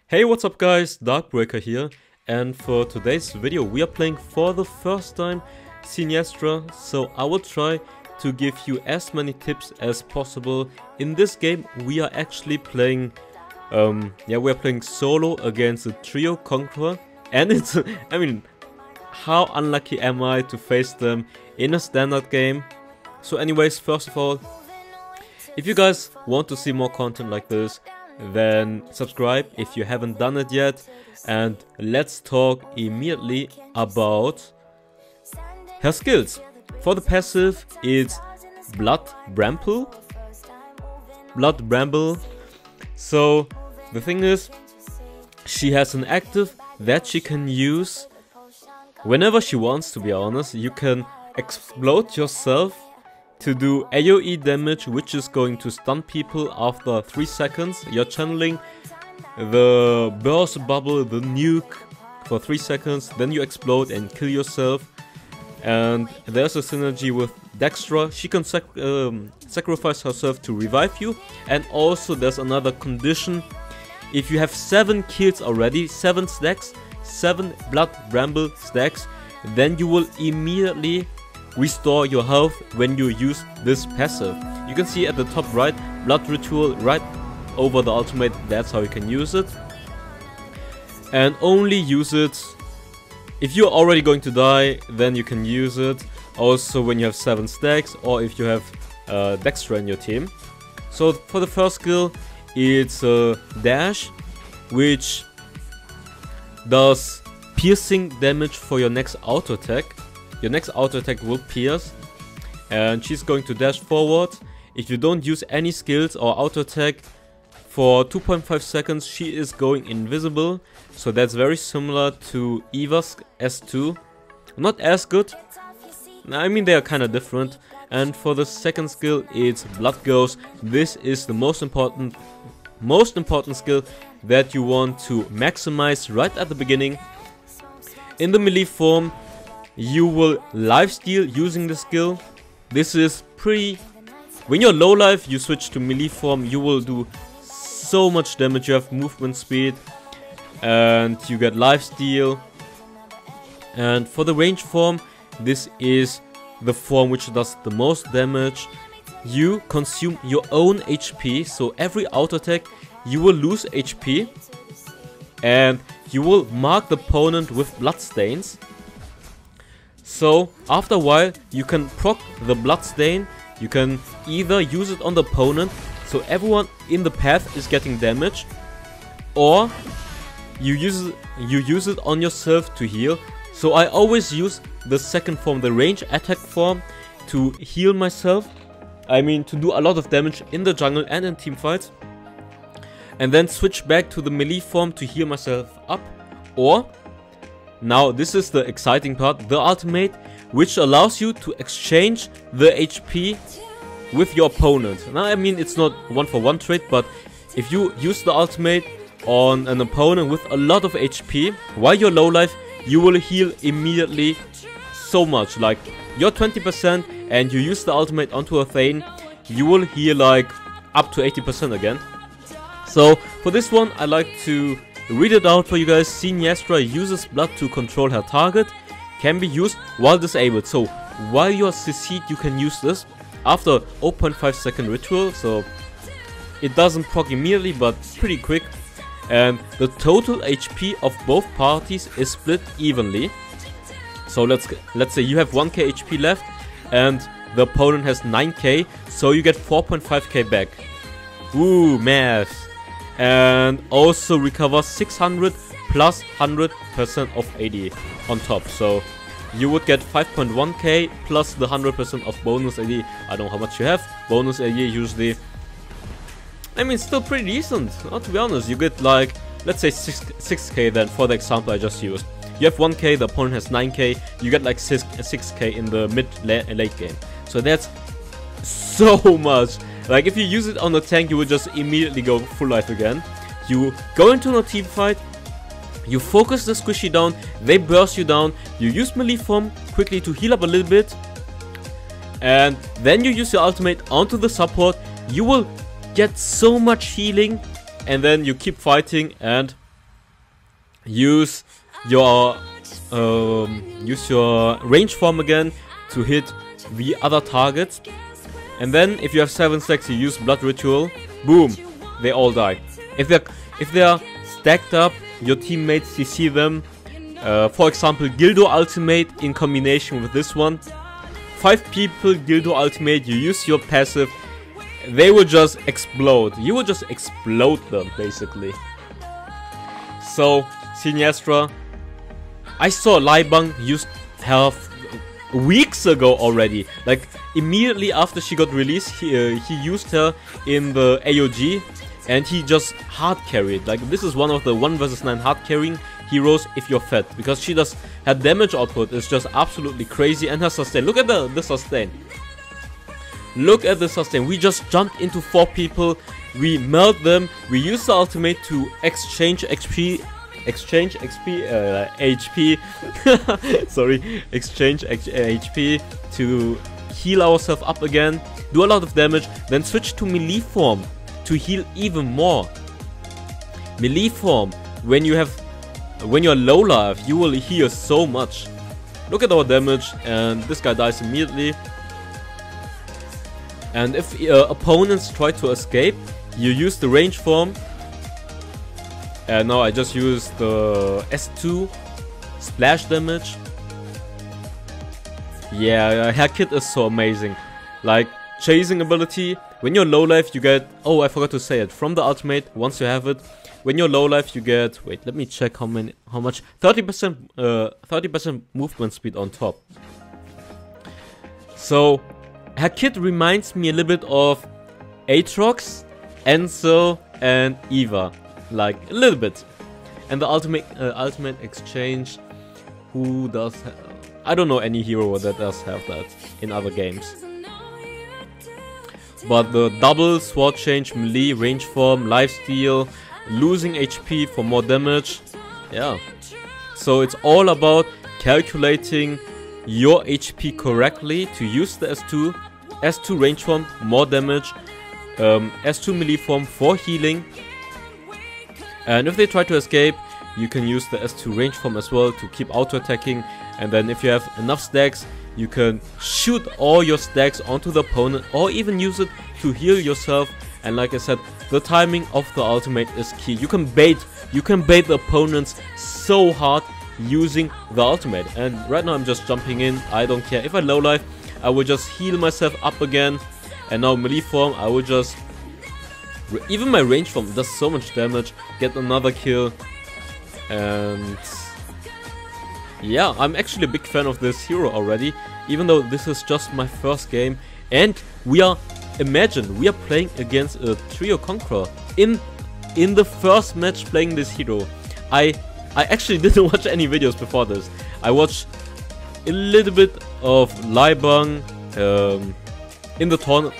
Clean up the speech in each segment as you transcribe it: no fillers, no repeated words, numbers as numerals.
Hey, what's up guys, Darkbreaker here, and for today's video we are playing for the first time Siniestra, so I will try to give you as many tips as possible. In this game we are actually playing, we are playing solo against a trio conqueror, and it's, how unlucky am I to face them in a standard game. So anyways, first of all, if you guys want to see more content like this, then subscribe if you haven't done it yet, and let's talk immediately about her skills. For the passive, it's Blood Bramble. So the thing is, she has an active that she can use whenever she wants, to be honest. You can explode yourself to do AoE damage, which is going to stun people after 3 seconds. You're channeling the burst bubble, the nuke, for 3 seconds, then you explode and kill yourself. And there's a synergy with Dextra. She can sacrifice herself to revive you. And also there's another condition. If you have 7 kills already, 7 stacks, 7 Blood Bramble stacks, then you will immediately restore your health when you use this passive. You can see at the top right, Blood Ritual right over the ultimate. That's how you can use it. And only use it if you're already going to die, then you can use it. Also when you have 7 stacks, or if you have Dextra in your team. So for the first skill, it's Dash, which does piercing damage for your next auto attack. Your next auto attack will pierce, and she's going to dash forward. If you don't use any skills or auto attack for 2.5 seconds, she is going invisible. So that's very similar to Eva's S2. Not as good. I mean, they are kind of different. And for the second skill, it's Blood Ghost. This is the most important skill that you want to maximize right at the beginning. In the melee form, you will lifesteal using the skill. This is pretty... When you're low life, you switch to melee form, you will do so much damage. You have movement speed, and you get lifesteal. And for the range form, this is the form which does the most damage. You consume your own HP, so every auto attack you will lose HP, and you will mark the opponent with bloodstains. So after a while you can proc the bloodstain. You can either use it on the opponent, so everyone in the path is getting damage, or you use it on yourself to heal. So I always use the second form, the range attack form, to heal myself. I mean, to do a lot of damage in the jungle and in team fights, and then switch back to the melee form to heal myself up. Or now this is the exciting part, the ultimate, which allows you to exchange the HP with your opponent. Now I mean, it's not 1-for-1 trade, but if you use the ultimate on an opponent with a lot of HP while you're low life, you will heal immediately so much. Like, you're 20% and you use the ultimate onto a Thane, you will heal like up to 80% again. So for this one, I like to read it out for you guys. Siniestra uses blood to control her target. Can be used while disabled. So while you're CC'd, you can use this after 0.5 second ritual. So it doesn't proc immediately, but pretty quick. And the total HP of both parties is split evenly. So let's say you have 1k HP left and the opponent has 9k, so you get 4.5k back. Ooh, math. And also recover 600 plus 100% of AD on top. So you would get 5.1k plus the 100% of bonus AD. I don't know how much you have. Bonus AD usually, I mean, still pretty decent, to be honest. You get like, let's say 6k then, for the example I just used. You have 1k, the opponent has 9k, you get like 6k in the late game. So that's so much. Like, if you use it on the tank, you will just immediately go full life again. You go into a team fight, you focus the squishy down, they burst you down, you use melee form quickly to heal up a little bit, and then you use your ultimate onto the support. You will get so much healing, and then you keep fighting, and use your range form again to hit the other targets. And then if you have 7 stacks, you use Blood Ritual. Boom, they all die. If they're stacked up, your teammates, you see them. For example, Gildo Ultimate in combination with this one. 5 people, Gildo Ultimate, you use your passive, they will just explode. You will just explode them, basically. So, Siniestra, I saw Libang use health weeks ago already. Like, immediately after she got released, he used her in the AOG, and he just hard carried. Like, this is one of the 1 vs 9 hard carrying heroes if you're fed, because she does, her damage output is just absolutely crazy, and her sustain. Look at the sustain. Look at the sustain. We just jumped into 4 people, we melt them, we use the ultimate to exchange HP, sorry, exchange HP to heal ourselves up again, do a lot of damage, then switch to melee form to heal even more. Melee form, when you're low life, you will heal so much. Look at our damage, and this guy dies immediately. And if opponents try to escape, you use the range form. And now I just use the S2 splash damage. Yeah, her kit is so amazing. Like, chasing ability, when you're low life you get, oh, I forgot to say it, from the ultimate, once you have it, when you're low life you get, wait, let me check how much, 30% movement speed on top. So her kit reminds me a little bit of Aatrox, Enzo and Eva, like a little bit. And the ultimate exchange, who does I don't know any hero that does have that in other games. But the double sword change, melee, range form, lifesteal, losing HP for more damage, yeah. So it's all about calculating your HP correctly to use the S2 range form, more damage, S2 melee form for healing. And if they try to escape, you can use the S2 range form as well to keep auto attacking. And then if you have enough stacks, you can shoot all your stacks onto the opponent, or even use it to heal yourself. And like I said, the timing of the ultimate is key. You can bait the opponents so hard using the ultimate. And right now I'm just jumping in, I don't care. If I low life, I will just heal myself up again. And now melee form, I will just, even my range form does so much damage, get another kill. And yeah, I'm actually a big fan of this hero already, even though this is just my first game. And imagine we are playing against a trio conqueror in the first match playing this hero. I actually didn't watch any videos before this. I watched a little bit of Libang in the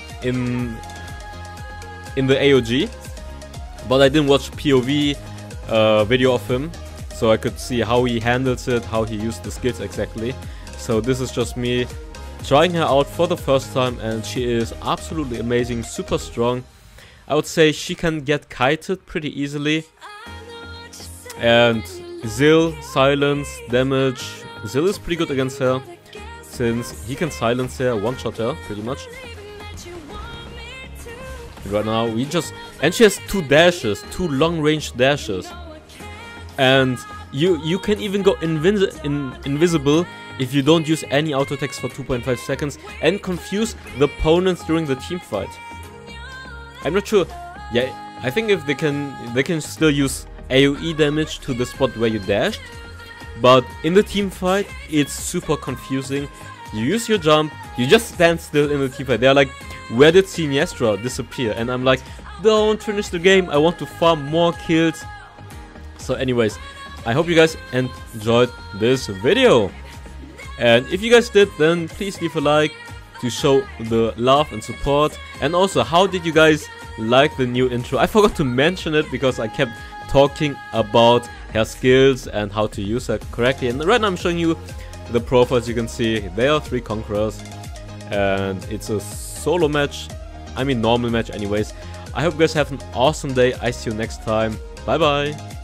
AOG, but I didn't watch POV video of him, so I could see how he handles it, how he used the skills exactly. So this is just me trying her out for the first time, and she is absolutely amazing, super strong. I would say she can get kited pretty easily. And Zill, silence, damage. Zill is pretty good against her, since he can silence her, one-shot her pretty much. Right now we just, and she has 2 dashes, 2 long-range dashes. And you can even go invisible if you don't use any auto attacks for 2.5 seconds and confuse the opponents during the team fight. I'm not sure. Yeah, I think if they can still use AoE damage to the spot where you dashed, but in the team fight it's super confusing. You use your jump, you just stand still in the team fight. They're like, where did Siniestra disappear? And I'm like, don't finish the game, I want to farm more kills. So anyways, I hope you guys enjoyed this video. And if you guys did, then please leave a like to show the love and support. And also, how did you guys like the new intro? I forgot to mention it because I kept talking about her skills and how to use her correctly. And right now I'm showing you the profiles. You can see there are 3 conquerors. And it's a solo match. I mean normal match anyways. I hope you guys have an awesome day. I see you next time. Bye bye.